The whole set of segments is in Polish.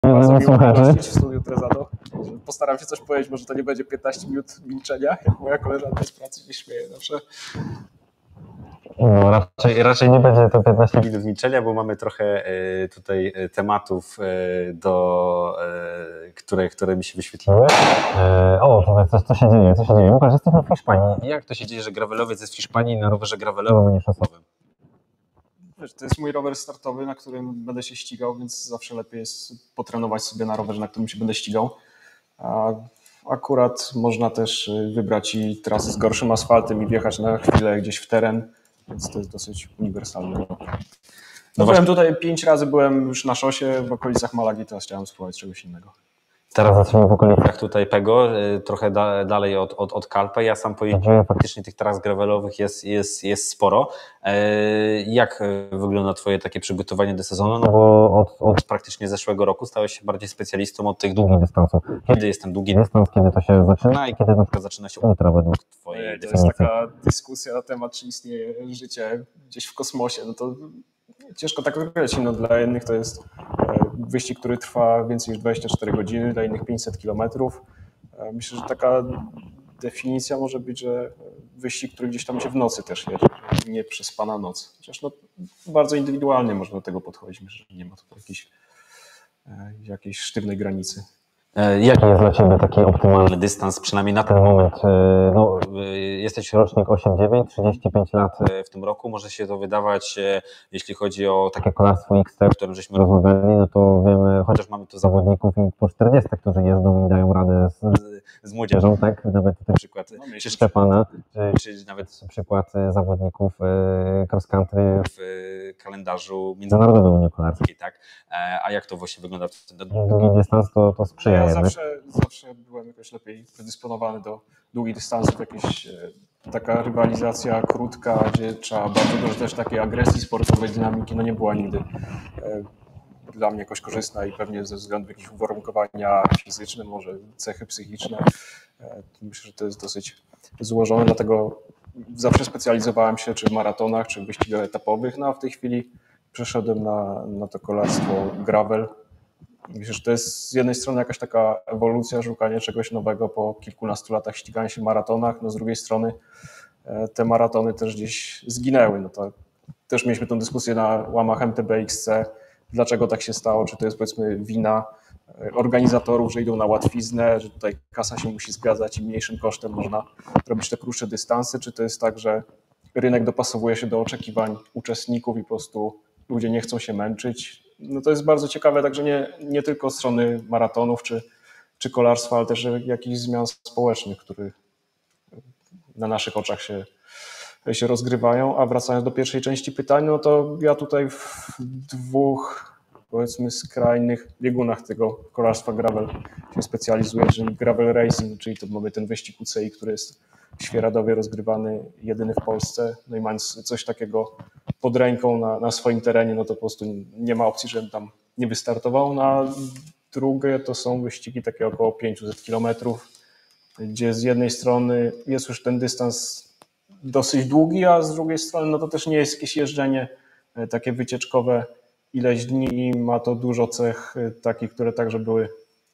Bardzo miło słuchaczy. gościć w studiu Trezado. Postaram się coś powiedzieć, może to nie będzie 15 minut milczenia, jak moja koleżanka z pracy się śmieje zawsze. No, raczej nie będzie to 15 minut milczenia, bo mamy trochę tutaj tematów, które mi się wyświetliły. Powiedz, co się dzieje? Łukasz, jesteśmy w Hiszpanii. Jak to się dzieje, że gravelowiec jest w Hiszpanii na rowerze gravelowym, a nie szosowym? Wiesz, to jest mój rower startowy, na którym będę się ścigał, więc zawsze lepiej jest potrenować sobie na rowerze, na którym się będę ścigał. A akurat można też wybrać i trasy z gorszym asfaltem i wjechać na chwilę gdzieś w teren, więc to jest dosyć uniwersalne. No byłem tutaj 5 razy, byłem już na szosie w okolicach Malagi, teraz chciałem spróbować czegoś innego. Teraz zaczniemy w okolicach tutaj Pego, trochę dalej od Calpe. Ja sam pojeździłem, faktycznie tych tras gravelowych jest sporo. Jak wygląda twoje takie przygotowanie do sezonu? No bo od praktycznie zeszłego roku stałeś się bardziej specjalistą od tych długich dystansów. Kiedy jest ten długi dystans, kiedy to się zaczyna i kiedy na przykład zaczyna się ultra według twojej definicji? To jest taka dyskusja na temat, czy istnieje życie gdzieś w kosmosie. No to ciężko tak określić. No, dla jednych to jest wyścig, który trwa więcej niż 24 godziny, dla innych 500 kilometrów. Myślę, że taka definicja może być, że wyścig, który gdzieś tam się w nocy też jedzie, nie przespana noc. Chociaż no, bardzo indywidualnie można do tego podchodzić. Myślę, że nie ma tutaj jakiejś sztywnej granicy. Jaki jest dla Ciebie taki optymalny dystans, przynajmniej na ten moment? No, jesteś rocznik 8-9, 35 lat w tym roku. Może się to wydawać, jeśli chodzi o takie kolarstwo XT, o którym żeśmy rozmawiali, no to wiemy, chociaż mamy tu zawodników i po 40, którzy jeżdżą i dają radę z młodzieżą, tak? Nawet ten przykład czy Szczepana, czy nawet przykład zawodników cross country w kalendarzu międzynarodowym Unii Kolarskiej, tak? A jak to właśnie wygląda? Długi dystans to sprzyja. Ja zawsze byłem jakoś lepiej predysponowany do długich dystansów, taka rywalizacja krótka, gdzie trzeba bardzo dużo też takiej agresji sportowej, dynamiki, no nie była nigdy dla mnie jakoś korzystna i pewnie ze względu jakichś uwarunkowania fizyczne, może cechy psychiczne. Myślę, że to jest dosyć złożone, dlatego zawsze specjalizowałem się czy w maratonach, czy w wyścigach etapowych, no a w tej chwili przeszedłem na to kolarstwo gravel. Myślę, że to jest z jednej strony jakaś taka ewolucja, szukanie czegoś nowego po kilkunastu latach ścigania się w maratonach, no z drugiej strony te maratony też gdzieś zginęły. No to też mieliśmy tę dyskusję na łamach MTB XC, dlaczego tak się stało, czy to jest powiedzmy wina organizatorów, że idą na łatwiznę, że tutaj kasa się musi zgadzać i mniejszym kosztem można robić te krótsze dystanse, czy to jest tak, że rynek dopasowuje się do oczekiwań uczestników i po prostu ludzie nie chcą się męczyć. No to jest bardzo ciekawe, także nie tylko od strony maratonów czy kolarstwa, ale też jakichś zmian społecznych, które na naszych oczach się rozgrywają. A wracając do pierwszej części pytań, no to ja tutaj w dwóch, powiedzmy, skrajnych biegunach tego kolarstwa gravel się specjalizuję, czyli gravel racing, czyli to mamy ten wyścig UCI, który jest w Świeradowie rozgrywany, jedyny w Polsce. No i mając coś takiego pod ręką na swoim terenie, no to po prostu nie ma opcji, żebym tam nie wystartował. Na drugie to są wyścigi takie około 500 kilometrów, gdzie z jednej strony jest już ten dystans dosyć długi, a z drugiej strony no to też nie jest jakieś jeżdżenie takie wycieczkowe ileś dni i ma to dużo cech takich, które także były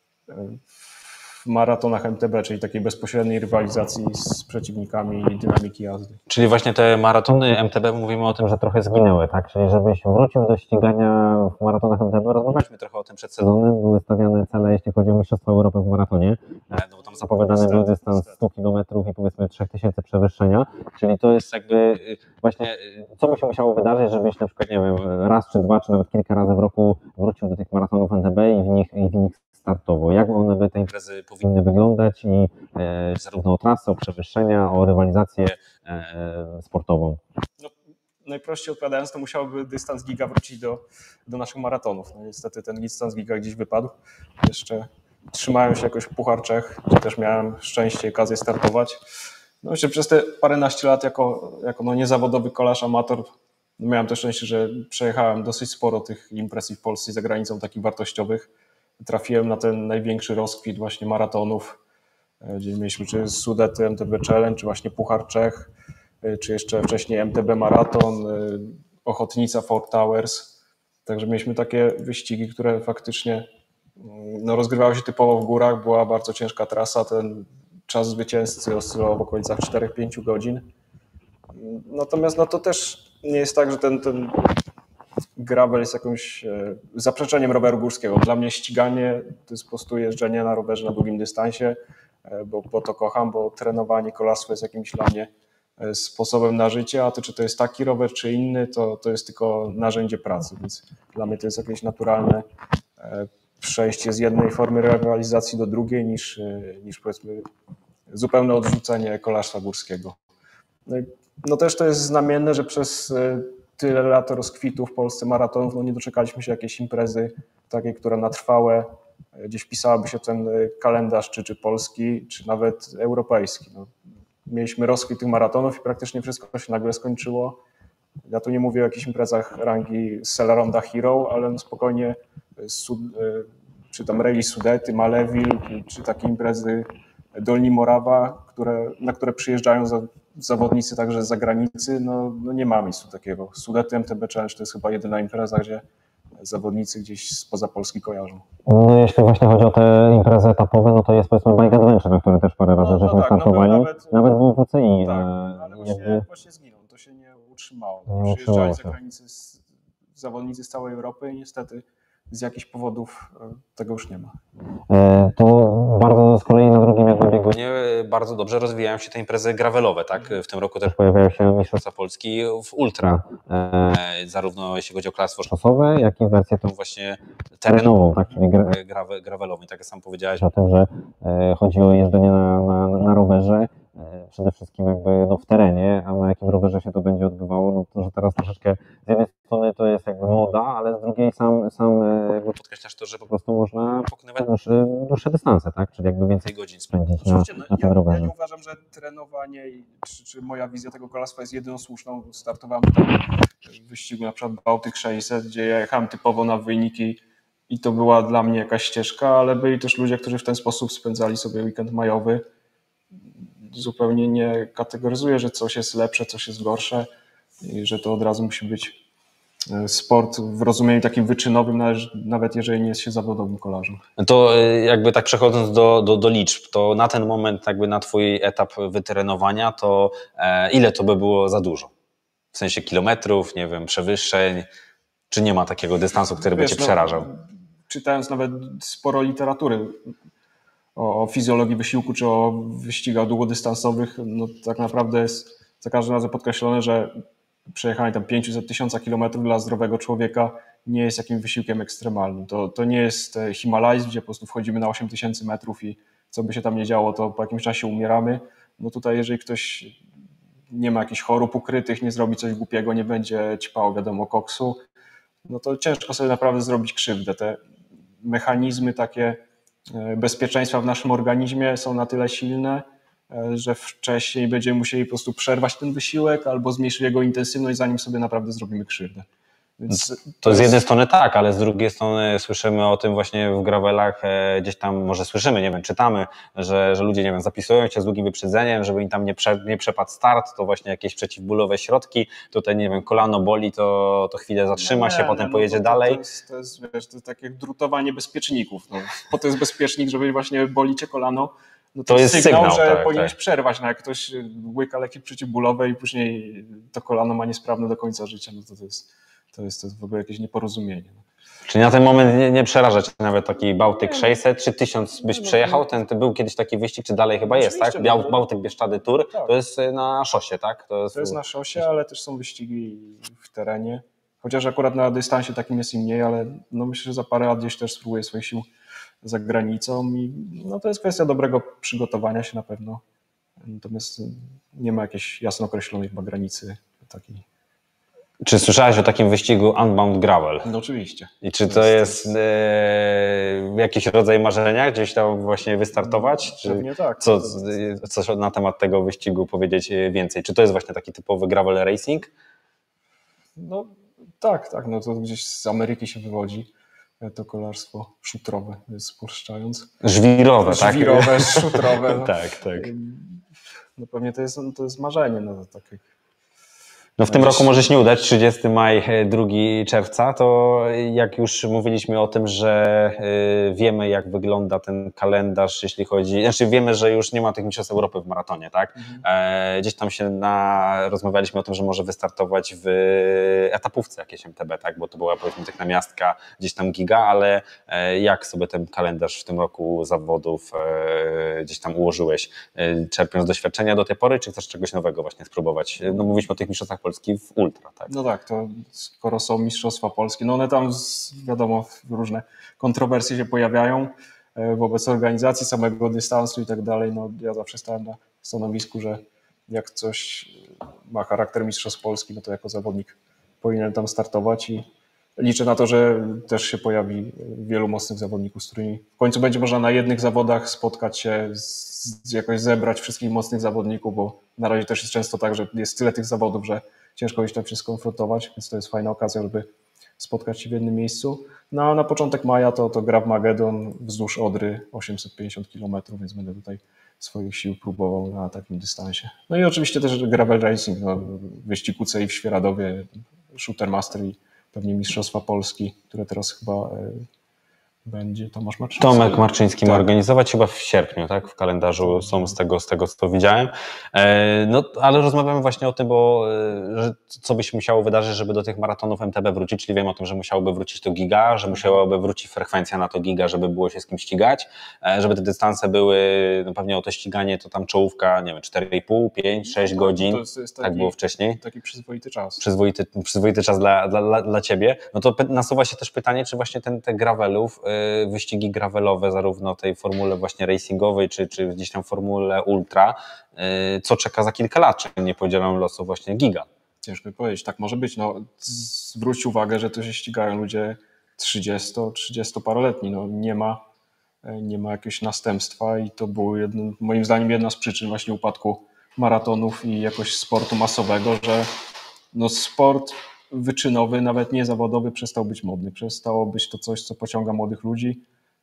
w maratonach MTB, czyli takiej bezpośredniej rywalizacji z przeciwnikami i dynamiki jazdy. Czyli właśnie te maratony MTB, mówimy o tym, że trochę zginęły, tak? Czyli żebyś wrócił do ścigania w maratonach MTB, rozmawialiśmy trochę o tym przed sezonem, były stawiane cele, jeśli chodzi o Mistrzostwa Europy w maratonie, no bo tam zapowiadany był dystans 100 km i powiedzmy 3000 przewyższenia, czyli to jest jakby właśnie, co by się musiało wydarzyć, żebyś na przykład, nie wiem, raz czy dwa, czy nawet kilka razy w roku wrócił do tych maratonów MTB i w nich startowo. Jak one by te imprezy powinny wyglądać i zarówno o trasę, o przewyższenia, o rywalizację sportową? No, najprościej odpowiadając, to musiałby dystans giga wrócić do naszych maratonów. No, niestety ten dystans giga gdzieś wypadł. Jeszcze trzymałem się jakoś Puchar Czech, gdzie też miałem szczęście i okazję startować. No jeszcze przez te paręnaście lat jako no niezawodowy kolarz amator miałem też szczęście, że przejechałem dosyć sporo tych imprez w Polsce i za granicą takich wartościowych. Trafiłem na ten największy rozkwit właśnie maratonów, gdzie mieliśmy czy Sudety MTB Challenge, czy właśnie Puchar Czech, czy jeszcze wcześniej MTB Maraton, Ochotnica Four Towers. Także mieliśmy takie wyścigi, które faktycznie No, rozgrywało się typowo w górach, była bardzo ciężka trasa, ten czas zwycięzcy oscylował w okolicach 4-5 godzin. Natomiast no, to też nie jest tak, że ten gravel jest jakimś zaprzeczeniem roweru górskiego. Dla mnie ściganie to jest po prostu jeżdżenie na rowerze na długim dystansie, bo to kocham, bo trenowanie, kolarstwo jest jakimś dla mnie sposobem na życie, a to czy to jest taki rower, czy inny, to jest tylko narzędzie pracy, więc dla mnie to jest jakieś naturalne przejście z jednej formy rywalizacji do drugiej niż powiedzmy zupełne odrzucenie kolarstwa górskiego. No też to jest znamienne, że przez tyle lat rozkwitu w Polsce maratonów no nie doczekaliśmy się jakiejś imprezy takiej, która na trwałe gdzieś wpisałaby się ten kalendarz, czy polski, czy nawet europejski. No, mieliśmy rozkwit tych maratonów i praktycznie wszystko się nagle skończyło. Ja tu nie mówię o jakichś imprezach rangi Celeronda Hero, ale no spokojnie czy tam Rally Sudety, Maleville, czy takie imprezy Dolni Morawa, na które przyjeżdżają zawodnicy także z zagranicy, no nie ma miejsca takiego. Sudety MTB Challenge to jest chyba jedyna impreza, gdzie zawodnicy gdzieś spoza Polski kojarzą. No jeśli właśnie chodzi o te imprezy etapowe, no to jest powiedzmy Bike Adventure, na który też parę razy żeśmy startowali. Nawet był WCI. Tak, ale właśnie zginął, to się nie utrzymało. Przyjeżdżali z zagranicy zawodnicy z całej Europy i niestety z jakichś powodów tego już nie ma. To bardzo z kolei na drugim jakby biegunie bardzo dobrze rozwijają się te imprezy gravelowe, tak? W tym roku też pojawiają się Mistrzostwa Polski w ultra, zarówno jeśli chodzi o kolarstwo szosowe, jak i wersję tą właśnie terenową, tak? Czyli gravelową. I tak jak sam powiedziałeś o tym, że chodzi o jeżdżenie na rowerze, przede wszystkim jakby no w terenie, a na jakim rowerze się to będzie odbywało, no to że teraz troszeczkę z jednej strony to jest jakby moda, ale z drugiej sam jakby podkreślasz to, że po prostu można pokonywać dłuższe dystanse, tak? Czyli jakby więcej godzin spędzić na tym rowerze. Ja nie uważam, że trenowanie czy moja wizja tego kolarstwa jest jedyną słuszną. Startowałem tam w wyścigu na przykład Bałtyk 600, gdzie ja jechałem typowo na wyniki i to była dla mnie jakaś ścieżka, ale byli też ludzie, którzy w ten sposób spędzali sobie weekend majowy. Zupełnie nie kategoryzuję, że coś jest lepsze, coś jest gorsze i że to od razu musi być sport w rozumieniu takim wyczynowym, nawet jeżeli nie jest się zawodowym kolarzem. To jakby tak przechodząc do liczb, to na ten moment jakby na twój etap wytrenowania, to ile to by było za dużo? W sensie kilometrów, nie wiem, przewyższeń, czy nie ma takiego dystansu, który by cię przerażał? Czytając nawet sporo literatury o fizjologii wysiłku czy o wyścigach długodystansowych, no tak naprawdę jest za każdym razem podkreślone, że przejechanie tam 500 000 kilometrów dla zdrowego człowieka nie jest jakimś wysiłkiem ekstremalnym. To nie jest Himalajs, gdzie po prostu wchodzimy na 8000 metrów i co by się tam nie działo, to po jakimś czasie umieramy. No tutaj jeżeli ktoś nie ma jakichś chorób ukrytych, nie zrobi coś głupiego, nie będzie ćpał wiadomo koksu, no to ciężko sobie naprawdę zrobić krzywdę. Te mechanizmy takie bezpieczeństwa w naszym organizmie są na tyle silne, że wcześniej będziemy musieli po prostu przerwać ten wysiłek albo zmniejszyć jego intensywność, zanim sobie naprawdę zrobimy krzywdę. Więc to z jednej strony tak, ale z drugiej strony słyszymy o tym właśnie w gravelach, gdzieś tam może słyszymy, nie wiem, czytamy, że ludzie, nie wiem, zapisują się z długim wyprzedzeniem, żeby im tam nie przepadł start, to właśnie jakieś przeciwbólowe środki, tutaj nie wiem, kolano boli, to chwilę zatrzyma się, potem pojedzie dalej. To jest takie drutowanie bezpieczników. No. Po to jest bezpiecznik, żeby właśnie boli cię kolano. No to jest sygnał, że tak, powinieneś przerwać. No jak ktoś łyka leki przeciwbólowe i później to kolano ma niesprawne do końca życia, no to jest w ogóle jakieś nieporozumienie. Czyli na ten moment nie przeraża cię nawet taki Bałtyk 600 czy 1000 byś przejechał? To był kiedyś taki wyścig, czy dalej chyba jest, tak? Bałtyk Bieszczady Tour, tak. To jest na szosie, tak? To jest na szosie, ale też są wyścigi w terenie. Chociaż akurat na dystansie takim jest i mniej, ale no myślę, że za parę lat gdzieś też spróbuję swoich sił za granicą i no to jest kwestia dobrego przygotowania się na pewno. Natomiast nie ma jakiejś jasno określonej chyba granicy takiej. Czy słyszałeś o takim wyścigu Unbound Gravel? No oczywiście. I czy to jest jakiś rodzaj marzenia, gdzieś tam właśnie wystartować? Czy pewnie tak. Coś na temat tego wyścigu powiedzieć więcej? Czy to jest właśnie taki typowy gravel racing? No tak, no to gdzieś z Ameryki się wywodzi to kolarstwo szutrowe, spolszczając. Żwirowe, tak? Żwirowe, szutrowe. No. tak. No pewnie to jest marzenie, no to tak jak No w tym roku może się nie udać, 30 maj, 2 czerwca, to jak już mówiliśmy o tym, że wiemy jak wygląda ten kalendarz, jeśli chodzi, znaczy wiemy, że już nie ma tych mistrzostw Europy w maratonie, tak? Gdzieś tam się rozmawialiśmy o tym, że może wystartować w etapówce jakieś MTB, tak? Bo to była powiedzmy tak namiastka, gdzieś tam giga, ale jak sobie ten kalendarz w tym roku zawodów gdzieś tam ułożyłeś, czerpiąc doświadczenia do tej pory, czy chcesz czegoś nowego właśnie spróbować? No mówiliśmy o tych mistrzostwach Polski w ultra, tak? No tak, to skoro są mistrzostwa polskie, no one tam wiadomo różne kontrowersje się pojawiają wobec organizacji samego dystansu i tak dalej. No ja zawsze stałem na stanowisku, że jak coś ma charakter mistrzostw Polski, no to jako zawodnik powinien tam startować i liczę na to, że też się pojawi wielu mocnych zawodników, z którymi w końcu będzie można na jednych zawodach spotkać się, jakoś zebrać wszystkich mocnych zawodników, bo na razie też jest często tak, że jest tyle tych zawodów, że ciężko gdzieś tam się skonfrontować, więc to jest fajna okazja, żeby spotkać się w jednym miejscu. No a na początek maja to Grav Magedon wzdłuż Odry 850 km, więc będę tutaj swoich sił próbował na takim dystansie. No i oczywiście też gravel racing, no, wyścig UCI w Świeradowie, Shooter Master i pewnie Mistrzostwa Polski, które teraz chyba będzie Tomasz Marczyński. Tomek Marczyński ma organizować chyba w sierpniu, tak? W kalendarzu są z tego co widziałem. No, ale rozmawiamy właśnie o tym, że co by się musiało wydarzyć, żeby do tych maratonów MTB wrócić, czyli wiem o tym, że musiałoby wrócić to giga, że musiałaby wrócić frekwencja na to giga, żeby było się z kim ścigać, żeby te dystanse były, no pewnie o to ściganie to tam czołówka, nie wiem, 4,5, 5, 6 godzin, to jest taki, tak było wcześniej. Taki przyzwoity czas. Przyzwoity czas dla ciebie. No to nasuwa się też pytanie, czy właśnie te gravelów, wyścigi gravelowe, zarówno tej formule właśnie racingowej, czy gdzieś tam formule ultra, co czeka za kilka lat, czy nie podzielam losu właśnie giga? Ciężko powiedzieć, tak może być. No, zwróć uwagę, że to się ścigają ludzie 30-paroletni. No, nie ma jakiegoś następstwa i to było moim zdaniem jedna z przyczyn właśnie upadku maratonów i jakoś sportu masowego, że no, sport wyczynowy, nawet nie zawodowy, przestał być modny. Przestało być to coś, co pociąga młodych ludzi.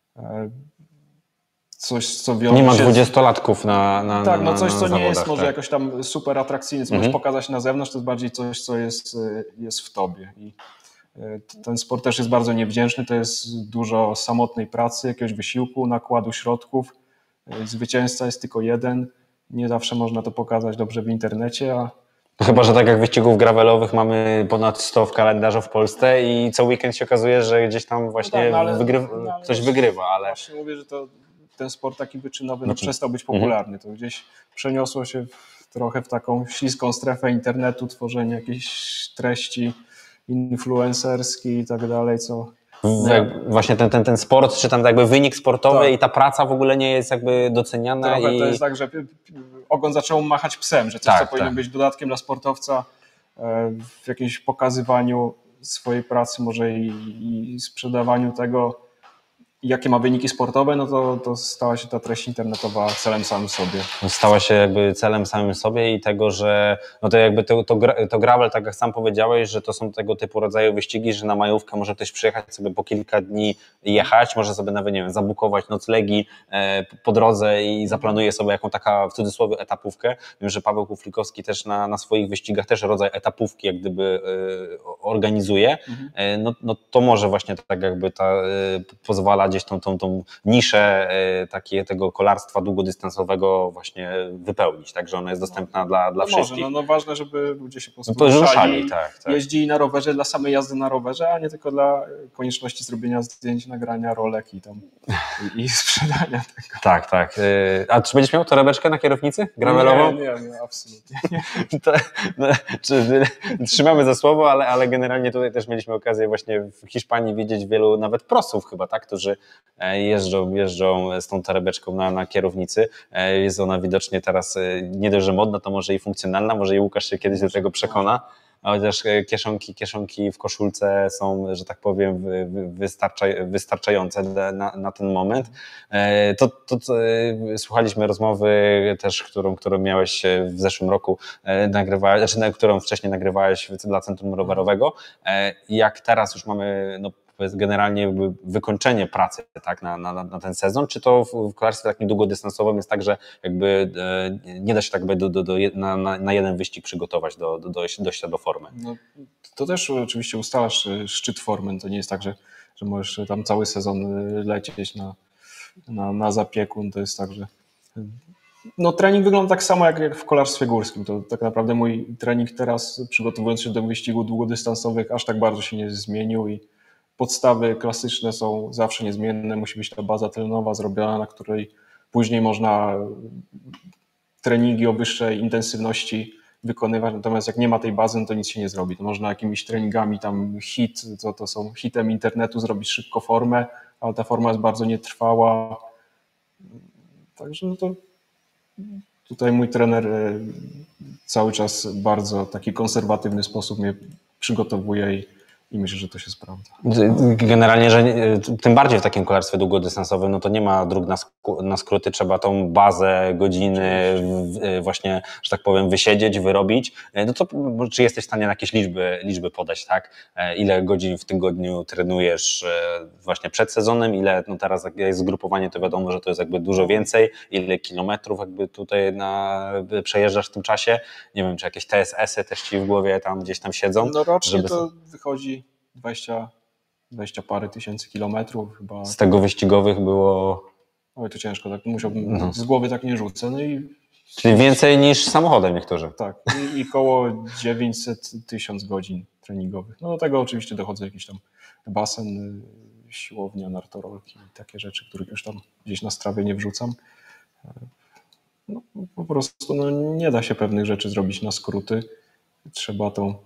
Coś, co wiąże nie ma się 20-latków na tak, no coś, na co zawodach, nie jest może tak. jakoś tam super atrakcyjne, co możesz pokazać na zewnątrz, to jest bardziej coś, co jest w tobie. I ten sport też jest bardzo niewdzięczny, to jest dużo samotnej pracy, jakiegoś wysiłku, nakładu środków. Zwycięzca jest tylko jeden. Nie zawsze można to pokazać dobrze w internecie, a Chyba, że tak jak wyścigów gravelowych mamy ponad 100 w kalendarzu w Polsce i co weekend się okazuje, że gdzieś tam właśnie ktoś wygrywa, ale... Właśnie mówię, że ten sport taki wyczynowy przestał być popularny. To gdzieś przeniosło się trochę w taką śliską strefę internetu, tworzenie jakichś treści influencerskich i tak dalej, co... Właśnie ten sport, czy tam jakby wynik sportowy i ta praca w ogóle nie jest jakby doceniana. Trochę to jest tak, że ogon zaczął machać psem, że coś, co powinno być dodatkiem dla sportowca w jakimś pokazywaniu swojej pracy może i sprzedawaniu tego, jakie ma wyniki sportowe, no to stała się ta treść internetowa celem samym sobie. Stała się jakby celem samym sobie i tego, że no to jakby to gravel, tak jak sam powiedziałeś, że to są tego typu rodzaje wyścigi, że na majówkę może ktoś przyjechać sobie po kilka dni jechać, może sobie nawet, nie wiem, zabukować noclegi po drodze i zaplanuje sobie jaką taka w cudzysłowie etapówkę. Wiem, że Paweł Kuflikowski też na swoich wyścigach też rodzaj etapówki jak gdyby organizuje. No to może właśnie tak jakby pozwala gdzieś tą niszę tego kolarstwa długodystansowego właśnie wypełnić, tak, że ona jest dostępna dla wszystkich. Może, no ważne, żeby ludzie się po prostu ruszali, tak. Jeździli na rowerze dla samej jazdy na rowerze, a nie tylko dla konieczności zrobienia zdjęć, nagrania rolek i sprzedania tego. Tak. A czy będziesz miał torebeczkę na kierownicy gravelową? Nie, absolutnie nie. Trzymamy za słowo, ale generalnie tutaj też mieliśmy okazję właśnie w Hiszpanii widzieć wielu nawet prosów chyba, tak, którzy jeżdżą z tą torebeczką na kierownicy. Jest ona widocznie teraz nie dość, że modna, to może i funkcjonalna, może i Łukasz się kiedyś do tego przekona. Chociaż kieszonki w koszulce są, że tak powiem, wystarczające na ten moment. Słuchaliśmy rozmowy też, którą miałeś w zeszłym roku, którą wcześniej nagrywałeś dla Centrum Rowerowego. Jak teraz już mamy generalnie jakby wykończenie pracy, tak, na ten sezon, czy to w kolarstwie takim długodystansowym jest tak, że jakby nie da się tak jakby na jeden wyścig przygotować do dojścia do formy? No, to też oczywiście ustalasz szczyt formy, to nie jest tak, że możesz tam cały sezon lecieć na zapiekun, to jest tak, że no, trening wygląda tak samo jak w kolarstwie górskim. To tak naprawdę mój trening teraz, przygotowując się do wyścigów długodystansowych, aż tak bardzo się nie zmienił i podstawy klasyczne są zawsze niezmienne. Musi być ta baza tlenowa zrobiona, na której później można treningi o wyższej intensywności wykonywać. Natomiast jak nie ma tej bazy, no to nic się nie zrobi. To można jakimiś treningami tam to są hitem internetu zrobić szybko formę, ale ta forma jest bardzo nietrwała. Także no to tutaj mój trener cały czas w bardzo taki konserwatywny sposób mnie przygotowuje i myślę, że to się sprawdza. Generalnie, że tym bardziej w takim kolarstwie długodystansowym, no to nie ma dróg na skróty, trzeba tą bazę, godziny właśnie, że tak powiem, wysiedzieć, wyrobić. No to czy jesteś w stanie jakieś liczby podać, tak? Ile godzin w tygodniu trenujesz właśnie przed sezonem, ile no teraz jak jest zgrupowanie, to wiadomo, że to jest jakby dużo więcej, ile kilometrów jakby tutaj przejeżdżasz w tym czasie. Nie wiem, czy jakieś TSS-y też ci w głowie tam gdzieś tam siedzą? No rocznie to wychodzi 20 parę tysięcy kilometrów chyba. Z tego wyścigowych było... Oj, to ciężko, tak musiałbym, z głowy tak nie rzucę. No czyli więcej niż samochodem niektórzy. Tak, i koło 900-1000 godzin treningowych. No do tego oczywiście dochodzą jakiś tam basen, siłownia, nartorolki, takie rzeczy, których już tam gdzieś na strawie nie wrzucam. No, po prostu nie da się pewnych rzeczy zrobić na skróty. Trzeba tą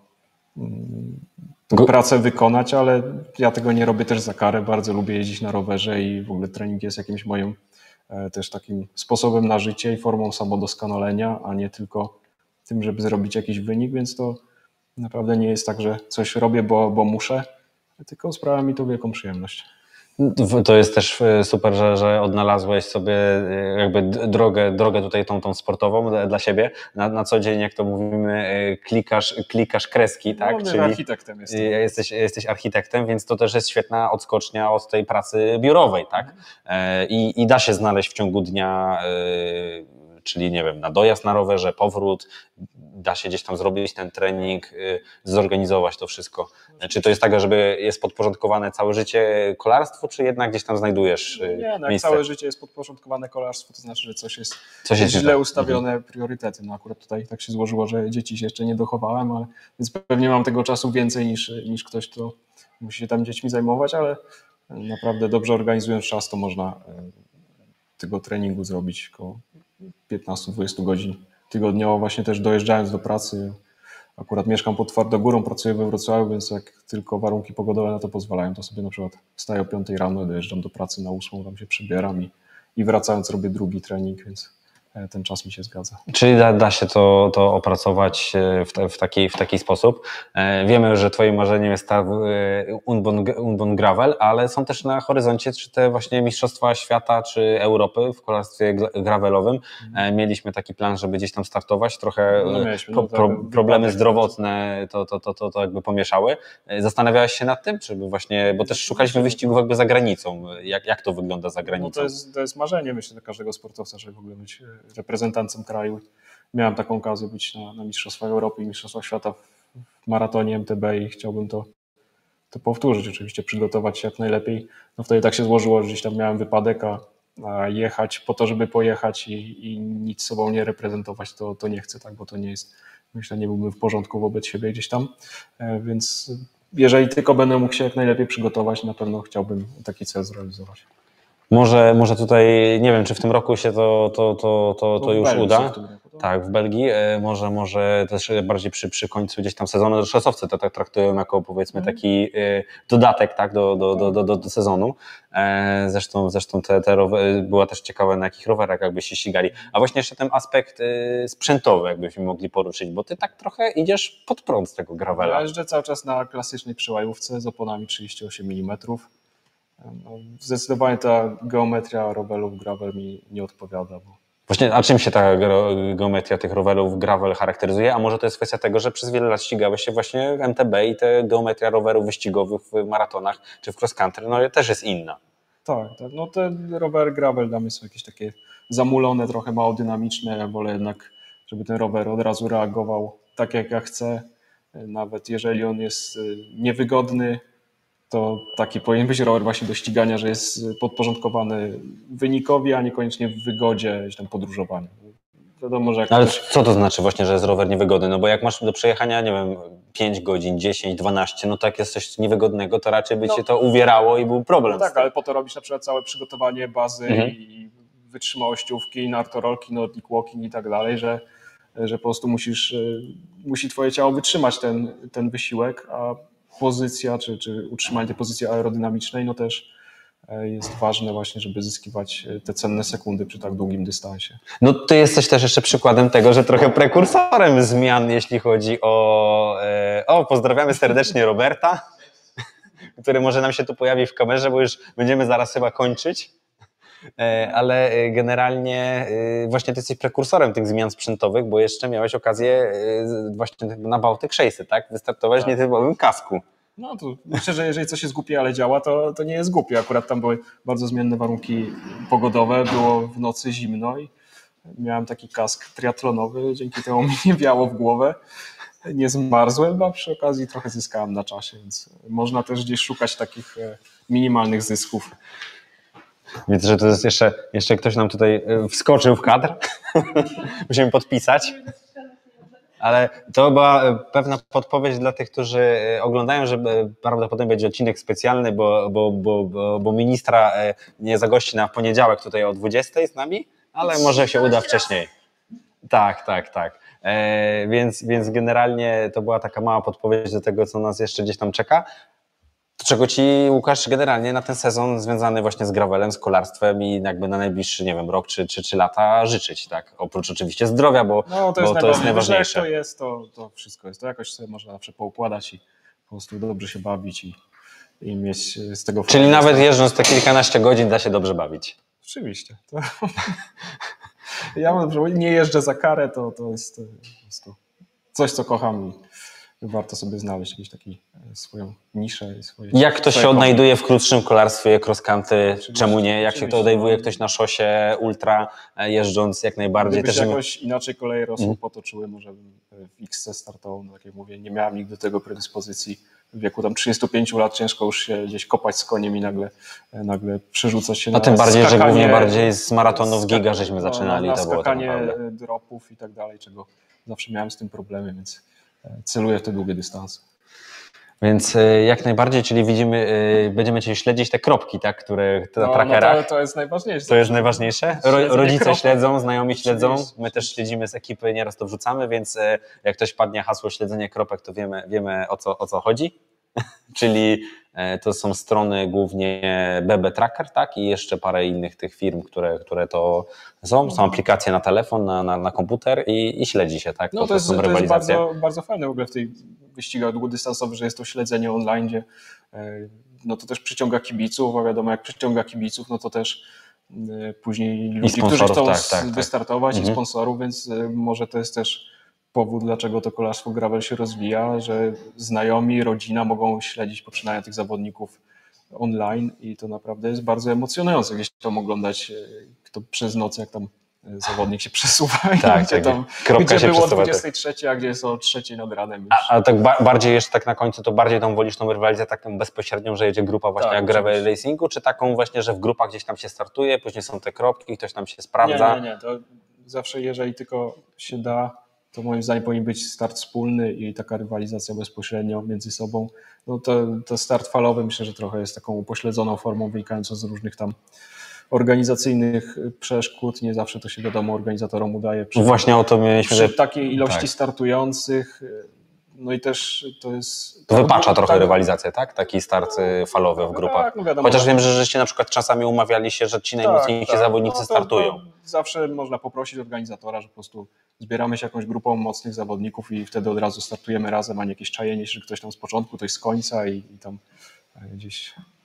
pracę wykonać, ale ja tego nie robię też za karę. Bardzo lubię jeździć na rowerze i w ogóle trening jest jakimś moim też takim sposobem na życie i formą samodoskonalenia, a nie tylko tym, żeby zrobić jakiś wynik, więc to naprawdę nie jest tak, że coś robię, bo muszę, tylko sprawia mi to wielką przyjemność. To jest też super, że odnalazłeś sobie jakby drogę tutaj tą sportową dla siebie. Na co dzień, jak to mówimy, klikasz kreski, tak? No, czyli architektem jestem. Jesteś architektem, więc to też jest świetna odskocznia od tej pracy biurowej, tak? I da się znaleźć w ciągu dnia, czyli nie wiem, na dojazd na rowerze, powrót, da się gdzieś tam zrobić ten trening, zorganizować to wszystko. Czy to jest tak, żeby jest podporządkowane całe życie kolarstwu, czy jednak gdzieś tam znajdujesz nie, miejsce? Całe życie jest podporządkowane kolarstwu, to znaczy, że coś jest jest źle ustawione priorytety. No akurat tutaj tak się złożyło, że dzieci się jeszcze nie dochowałem, ale więc pewnie mam tego czasu więcej niż ktoś, kto musi się tam dziećmi zajmować, ale naprawdę dobrze organizując czas, to można tego treningu zrobić około 15-20 godzin tygodniowo, właśnie też dojeżdżając do pracy. Akurat mieszkam pod Twardogórą, pracuję we Wrocławiu, więc jak tylko warunki pogodowe na to pozwalają, to sobie na przykład wstaję o 5 rano, dojeżdżam do pracy na 8, tam się przebieram i wracając robię drugi trening, więc ten czas mi się zgadza. Czyli da się to opracować w taki sposób. Wiemy, że twoim marzeniem jest ta Unbon Gravel, ale są też na horyzoncie czy te właśnie Mistrzostwa Świata czy Europy w kolarstwie gravelowym. Mieliśmy taki plan, żeby gdzieś tam startować. Trochę problemy zdrowotne to jakby pomieszały. Zastanawiałeś się nad tym, czy właśnie, bo też szukaliśmy wyścigów jakby za granicą. Jak to wygląda za granicą? No to jest marzenie, myślę, dla każdego sportowca, żeby w ogóle być reprezentantem kraju. Miałem taką okazję być na Mistrzostwach Europy i Mistrzostwach Świata w maratonie MTB i chciałbym to powtórzyć, oczywiście przygotować się jak najlepiej. No wtedy tak się złożyło, że gdzieś tam miałem wypadek, a jechać po to, żeby pojechać i nic sobą nie reprezentować, to nie chcę, tak, bo to nie jest, myślę, nie byłbym w porządku wobec siebie gdzieś tam, więc jeżeli tylko będę mógł się jak najlepiej przygotować, na pewno chciałbym taki cel zrealizować. Może tutaj, nie wiem, czy w tym roku się to już uda. Tak, w Belgii. Może też bardziej przy końcu gdzieś tam sezonu. Szosowcy to tak traktują jako, powiedzmy, taki dodatek, tak, do sezonu. Zresztą była też ciekawa, na jakich rowerach jakby się ścigali. A właśnie jeszcze ten aspekt sprzętowy jakbyśmy mogli poruszyć, bo ty tak trochę idziesz pod prąd z tego gravela. Ja jeżdżę cały czas na klasycznej przełajówce z oponami 38 mm. No, zdecydowanie ta geometria rowerów gravel mi nie odpowiada, bo Właśnie, a czym się ta geometria tych rowerów gravel charakteryzuje? A może to jest kwestia tego, że przez wiele lat ścigałeś się właśnie w MTB i ta geometria rowerów wyścigowych w maratonach czy w cross country no też jest inna. Tak. No te rowery gravel dla mnie są jakieś takie zamulone, trochę mało dynamiczne. Ja wolę jednak, żeby ten rower od razu reagował tak, jak ja chcę. Nawet jeżeli on jest niewygodny, to taki powinien być rower właśnie do ścigania, że jest podporządkowany wynikowi, a niekoniecznie w wygodzie gdzieś tam podróżowania. Wiadomo, że jak Ale ktoś... co to znaczy właśnie, że jest rower niewygodny? No bo jak masz do przejechania, nie wiem, 5 godzin, 10, 12, no to jak jest coś niewygodnego, to raczej by cię to uwierało i był problem. No tak, ale po to robisz na przykład całe przygotowanie bazy i wytrzymałościówki, nartorolki, nordic walking i tak dalej, że po prostu musi twoje ciało wytrzymać ten wysiłek, a pozycja, czy utrzymanie tej pozycji aerodynamicznej, no też jest ważne właśnie, żeby zyskiwać te cenne sekundy przy tak długim dystansie. No ty jesteś też jeszcze przykładem tego, że trochę prekursorem zmian, jeśli chodzi o pozdrawiamy serdecznie Roberta, który może nam się tu pojawi w kamerze, bo już będziemy zaraz chyba kończyć. Ale generalnie właśnie ty jesteś prekursorem tych zmian sprzętowych, bo jeszcze miałeś okazję właśnie na Bałtyk 600, tak? Wystartować w nietypowym kasku. No to myślę, że jeżeli coś jest głupie, ale działa, to nie jest głupie. Akurat tam były bardzo zmienne warunki pogodowe, było w nocy zimno i miałem taki kask triatlonowy, dzięki temu mi nie wiało w głowę. Nie zmarzłem, a przy okazji trochę zyskałem na czasie, więc można też gdzieś szukać takich minimalnych zysków. Widzę, że to jest jeszcze ktoś nam tutaj wskoczył w kadr. Musimy podpisać. Ale to była pewna podpowiedź dla tych, którzy oglądają, że prawdopodobnie będzie odcinek specjalny, bo ministra nie zagości na poniedziałek tutaj o 20 z nami, ale może się uda wcześniej. Tak. Więc generalnie to była taka mała podpowiedź do tego, co nas jeszcze gdzieś tam czeka. Czego ci, Łukasz, generalnie na ten sezon związany właśnie z gravelem, z kolarstwem i jakby na najbliższy, nie wiem, rok czy 3 lata życzyć, tak? Oprócz oczywiście zdrowia, bo to jest najważniejsze. Jak to jest, to wszystko jest. To jakoś sobie można zawsze poukładać i po prostu dobrze się bawić i mieć z tego... Czyli nawet jeżdżąc te kilkanaście godzin da się dobrze bawić. Oczywiście. Ja nie jeżdżę za karę, to jest po prostu coś, co kocham i warto sobie znaleźć jakąś taką swoją niszę. Jak to się odnajduje w krótszym kolarstwie cross country? Czemu nie? Jak się to odnajduje ktoś na szosie ultra, jeżdżąc jak najbardziej? Gdyby się jakoś inaczej koleje rosły, potoczyły, może bym w XC startował. No, tak jak mówię, nie miałem nigdy do tego predyspozycji. W wieku tam 35 lat ciężko już się gdzieś kopać z koniem i nagle przerzucać się na tym bardziej, skakanie, że głównie bardziej z maratonów giga żeśmy zaczynali. Na to było skakanie tak dropów i tak dalej, czego zawsze miałem z tym problemy, więc celuję w te długie dystanse. Więc jak najbardziej, czyli widzimy, będziemy Cię śledzić te kropki, tak, które na trackerach. No to jest najważniejsze. To jest najważniejsze. Rodzice kropek. śledzą, znajomi śledzą, my też śledzimy z ekipy, nieraz to wrzucamy, więc jak ktoś padnie hasło śledzenie kropek, to wiemy o co chodzi. Czyli to są strony głównie BB Tracker, tak, i jeszcze parę innych tych firm, które to są. Są aplikacje na telefon, na komputer i śledzi się, tak. No to jest bardzo, bardzo fajne w ogóle w tej wyścigach długodystansowych, że jest to śledzenie online, gdzie no to też przyciąga kibiców, a wiadomo, jak przyciąga kibiców, no to też później ludzi, którzy chcą wystartować i sponsorów, więc może to jest też powód, dlaczego to kolarstwo gravel się rozwija, że znajomi, rodzina mogą śledzić poczynania tych zawodników online i to naprawdę jest bardzo emocjonujące gdzieś tam oglądać to przez noc, jak tam zawodnik się przesuwa i gdzie było o 23, a gdzie jest o 3 nad ranem. A tak bardziej jeszcze tak na końcu, to bardziej tam wolisz tą rywalizację taką bezpośrednią, że jedzie grupa właśnie jak gravel racingu, czy taką właśnie, że w grupach gdzieś tam się startuje, później są te kropki, ktoś tam się sprawdza? Nie, to zawsze jeżeli tylko się da, to moim zdaniem powinien być start wspólny i taka rywalizacja bezpośrednio między sobą. No to start falowy myślę, że trochę jest taką upośledzoną formą wynikającą z różnych tam organizacyjnych przeszkód. Nie zawsze to się wiadomo organizatorom udaje. Właśnie o to mieliśmy. Przy takiej ilości startujących, no i też to jest... To wypacza trochę rywalizację, tak? Taki start falowy w grupach. Tak, no wiadomo. Chociaż wiem, że żeście na przykład czasami umawiali się, że ci najmocniejsi zawodnicy startują. To zawsze można poprosić organizatora, że po prostu zbieramy się jakąś grupą mocnych zawodników i wtedy od razu startujemy razem, a nie jakieś czajenie, że ktoś tam z początku, ktoś z końca i tam gdzieś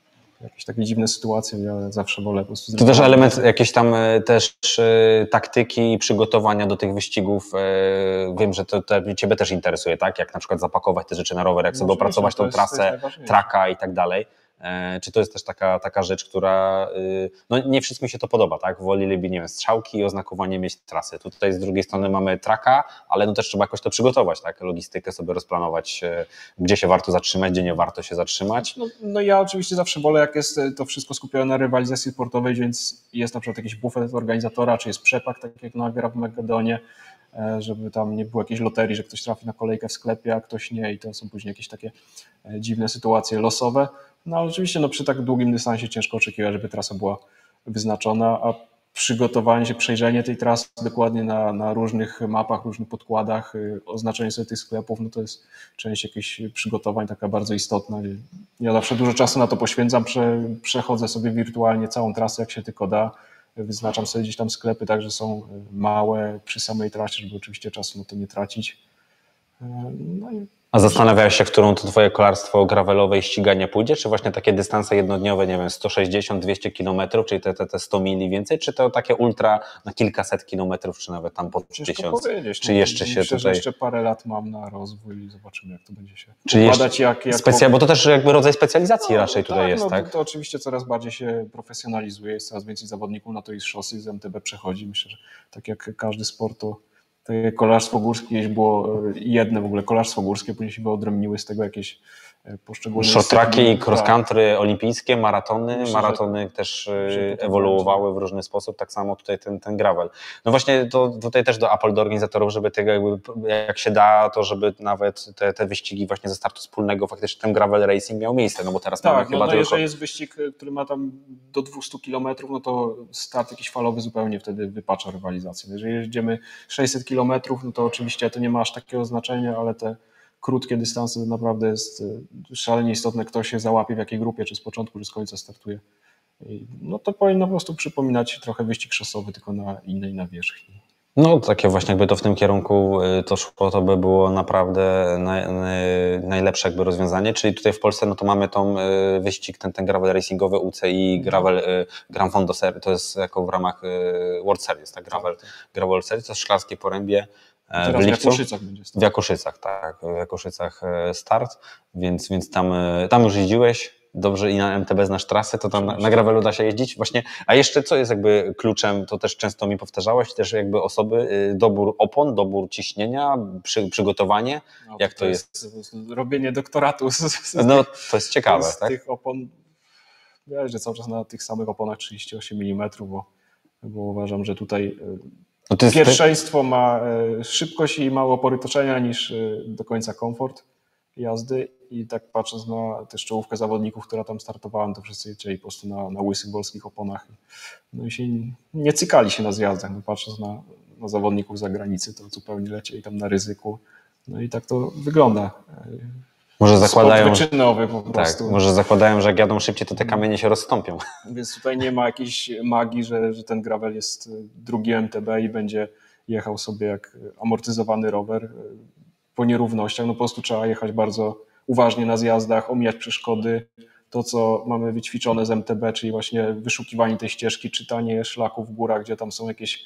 jakieś takie dziwne sytuacje, ja zawsze wolę po prostu... To też element jakiejś tam też taktyki i przygotowania do tych wyścigów. Wiem, że to Ciebie też interesuje, tak? Jak na przykład zapakować te rzeczy na rower, jak sobie opracować tą trasę, traka i tak dalej. Czy to jest też taka rzecz, która, no nie wszystkim się to podoba, tak? Woleliby, nie wiem, strzałki i oznakowanie miejsc trasy. Tutaj z drugiej strony mamy traka, ale no też trzeba jakoś to przygotować, tak? Logistykę sobie rozplanować, gdzie się warto zatrzymać, gdzie nie warto się zatrzymać. No ja oczywiście zawsze wolę, jak jest to wszystko skupione na rywalizacji sportowej, więc jest na przykład jakiś bufet organizatora, czy jest przepak, tak jak na Gravel-Magedonie, żeby tam nie było jakiejś loterii, że ktoś trafi na kolejkę w sklepie, a ktoś nie i to są później jakieś takie dziwne sytuacje losowe. No ale oczywiście przy tak długim dystansie ciężko oczekiwać, żeby trasa była wyznaczona, a przygotowanie się, przejrzenie tej trasy dokładnie na różnych mapach, różnych podkładach, oznaczenie sobie tych sklepów, no to jest część jakichś przygotowań taka bardzo istotna. Ja zawsze dużo czasu na to poświęcam, przechodzę sobie wirtualnie całą trasę, jak się tylko da, wyznaczam sobie gdzieś tam sklepy, tak, że są małe przy samej trasie, żeby oczywiście czasu na to nie tracić. No i a zastanawiałeś się, w którą to twoje kolarstwo gravelowe i ściganie pójdzie? Czy właśnie takie dystanse jednodniowe, nie wiem, 160-200 kilometrów, czyli te 100 mili więcej, czy to takie ultra na kilkaset kilometrów, czy nawet tam pod 1000? Czy jeszcze się myślę, tutaj... że jeszcze parę lat mam na rozwój i zobaczymy, jak to będzie się Czyli układać. Bo to też jakby rodzaj specjalizacji raczej tutaj jest, tak? To oczywiście coraz bardziej się profesjonalizuje, jest coraz więcej zawodników na to i z szosy, z MTB przechodzi. Myślę, że tak jak każdy sport, to takie kolarstwo górskie kiedyś było jedne w ogóle kolarstwo górskie, później się wyodrębniły z tego jakieś poszczególne... Short tracki, cross country olimpijskie, maratony też ewoluowały w różny sposób, tak samo tutaj ten gravel. No właśnie to tutaj też do Apple, do organizatorów, żeby tego jakby, jak się da, to żeby nawet te wyścigi właśnie ze startu wspólnego faktycznie ten gravel racing miał miejsce, no bo teraz mamy chyba tylko... jeżeli jest wyścig, który ma tam do 200 km, no to start jakiś falowy zupełnie wtedy wypacza rywalizację. Jeżeli jedziemy 600 km, no to oczywiście to nie ma aż takiego znaczenia, ale te krótkie dystanse to naprawdę jest szalenie istotne, kto się załapie w jakiej grupie, czy z początku, czy z końca startuje. No to powinno po prostu przypominać trochę wyścig szosowy, tylko na innej nawierzchni. No takie właśnie jakby to w tym kierunku to szło, to by było naprawdę najlepsze jakby rozwiązanie, czyli tutaj w Polsce no to mamy tą wyścig, ten gravel racingowy UCI, Gran Fondo Series, to jest jako w ramach World Series, tak, gravel World Series, to jest Szklarskiej Porębie. Teraz w Jakoszycach będzie start. W Jakoszycach, tak, w Jakoszycach start, więc tam już jeździłeś, dobrze i na MTB znasz trasy, to tam na gravelu da się jeździć właśnie. A jeszcze co jest jakby kluczem, to też często mi powtarzałeś, też jakby osoby, dobór opon, dobór ciśnienia, przygotowanie, no, jak to jest? Robienie doktoratu no to jest ciekawe, z tak? tych opon, ja jeżdżę cały czas na tych samych oponach 38 mm, bo uważam, że tutaj pierwszeństwo ma szybkość i małe opory toczenia niż do końca komfort jazdy i tak patrząc na tę czołówkę zawodników, która tam startowała, to wszyscy lecieli po prostu na łysych polskich oponach. No i się nie cykali się na zjazdach, no patrząc na zawodników z zagranicy, to zupełnie lecieli tam na ryzyku. No i tak to wygląda. Może zakładają, wyczynowy po prostu. Tak, może zakładają, że jak jadą szybciej, to te kamienie się rozstąpią. Więc tutaj nie ma jakiejś magii, że ten gravel jest drugi MTB i będzie jechał sobie jak amortyzowany rower po nierównościach. No po prostu trzeba jechać bardzo uważnie na zjazdach, omijać przeszkody. To, co mamy wyćwiczone z MTB, czyli właśnie wyszukiwanie tej ścieżki, czytanie szlaków w górach, gdzie tam są jakieś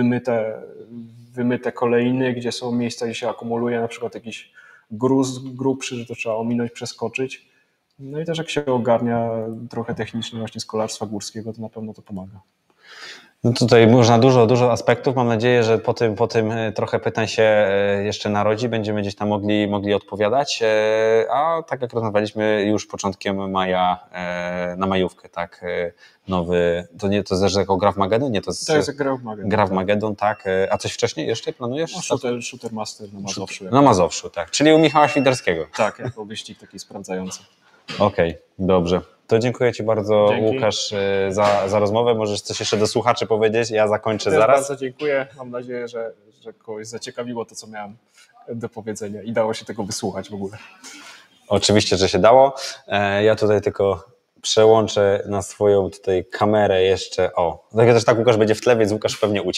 wymyte kolejny, gdzie są miejsca, gdzie się akumuluje na przykład jakiś gruz grubszy, że to trzeba ominąć, przeskoczyć. No i też jak się ogarnia trochę technicznie właśnie z kolarstwa górskiego, to na pewno to pomaga. No tutaj można dużo aspektów. Mam nadzieję, że po tym trochę pytań się jeszcze narodzi. Będziemy gdzieś tam mogli odpowiadać. A tak jak rozmawialiśmy już początkiem maja na majówkę, tak, nowy, to nie, to jest jako Gravel-Magedon? Nie, to jest Gravel-Magedon. Gravel-Magedon, tak. A coś wcześniej jeszcze planujesz? No, Shooter Master na Mazowszu. Na Mazowszu, tak. Czyli u Michała Świderskiego. Tak, jako wyścig taki sprawdzający. Okej, dobrze. To dziękuję Ci bardzo, Dzięki. Łukasz, za rozmowę. Możesz coś jeszcze do słuchaczy powiedzieć? Ja zakończę zaraz. Bardzo dziękuję. Mam nadzieję, że kogoś zaciekawiło to, co miałem do powiedzenia i dało się tego wysłuchać w ogóle. Oczywiście, że się dało. Ja tutaj tylko przełączę na swoją tutaj kamerę jeszcze. O, też tak Łukasz będzie w tle, więc Łukasz pewnie uciekł.